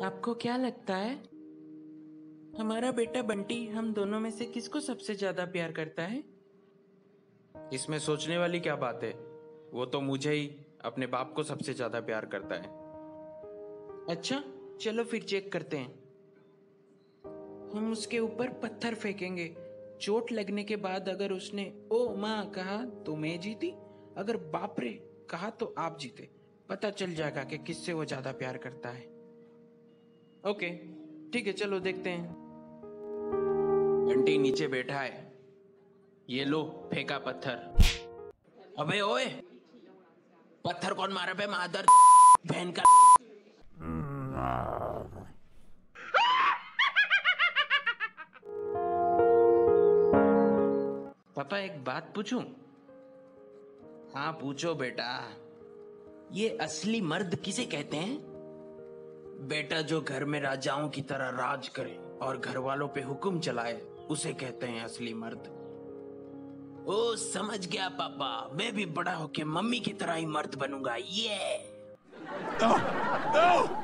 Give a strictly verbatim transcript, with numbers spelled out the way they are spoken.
आपको क्या लगता है हमारा बेटा बंटी हम दोनों में से किसको सबसे ज्यादा प्यार करता है? इसमें सोचने वाली क्या बात है? वो तो मुझे ही अपने बाप को सबसे ज्यादा प्यार करता है। अच्छा, चलो फिर चेक करते हैं। हम उसके ऊपर पत्थर फेंकेंगे। चोट लगने के बाद अगर उसने ओ माँ कहा तो मैं जीती, अगर बाप रे कहा तो आप जीते। पता चल जाएगा कि किससे वो ज्यादा प्यार करता है। ओके, ठीक है, चलो देखते हैं। बंटी नीचे बैठा है। ये लो, फेंका पत्थर। अबे ओए, पत्थर कौन मारा बे मादर बहन का? पापा एक बात पूछूं? हाँ पूछो बेटा। ये असली मर्द किसे कहते हैं? बेटा जो घर में राजाओं की तरह राज करे और घर वालों पे हुक्म चलाए, उसे कहते हैं असली मर्द। ओ समझ गया पापा, मैं भी बड़ा होके मम्मी की तरह ही मर्द बनूंगा। ये No! No!